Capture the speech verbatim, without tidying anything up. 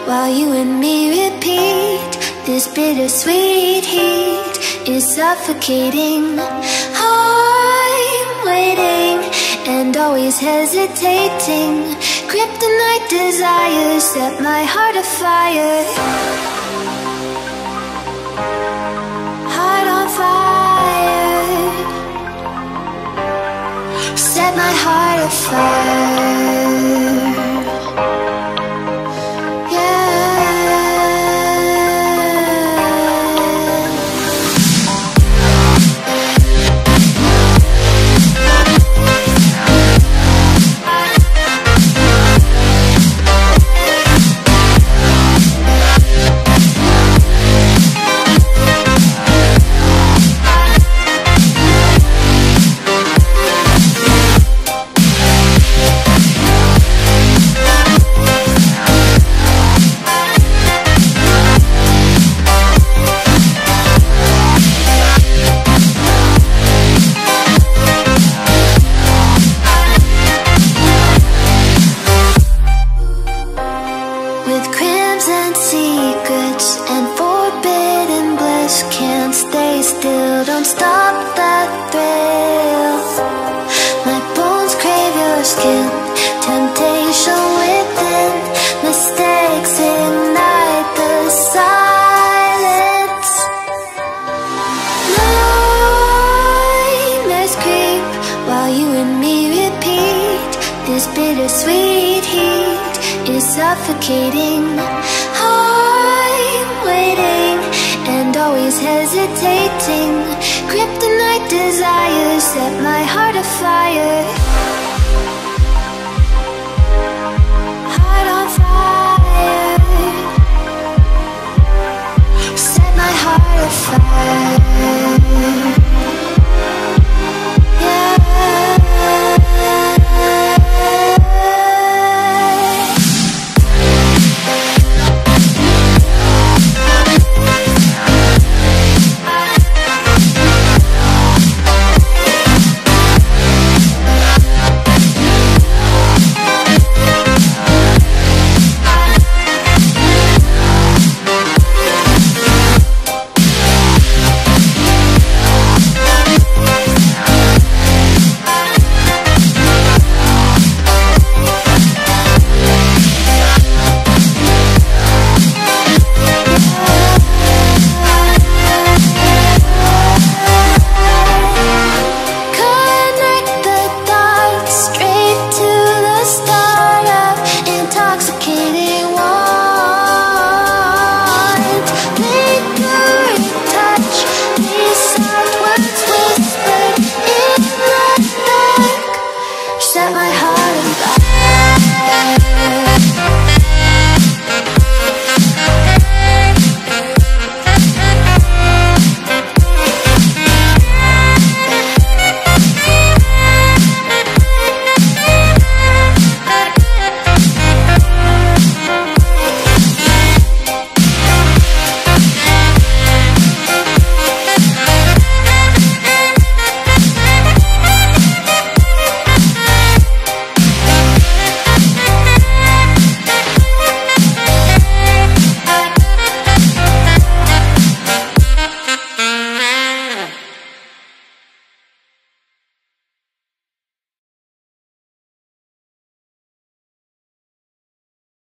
while you and me repeat. This bittersweet heat is suffocating. I'm waiting and always hesitating. Kryptonite desires set my heart afire. Heart on fire. Set my heart afire. Still, don't stop that thrill. My bones crave your skin. Temptation within. Mistakes ignite the silence. Nightmares creep while you and me repeat. This bittersweet heat is suffocating. I'm waiting and always hesitating. Kryptonite desires set my heart afire. Heart on fire. Set my heart afire.